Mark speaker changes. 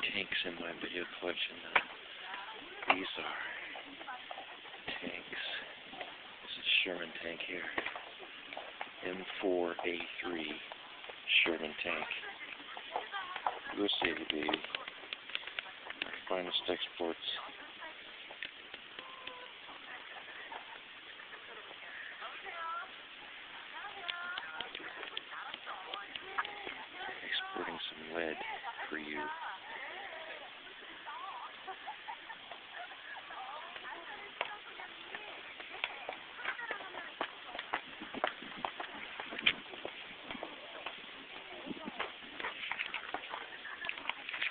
Speaker 1: tanks in my video collection. These are tanks. This is Sherman tank here. M4 A3 Sherman Tank. USA, baby. Finest exports.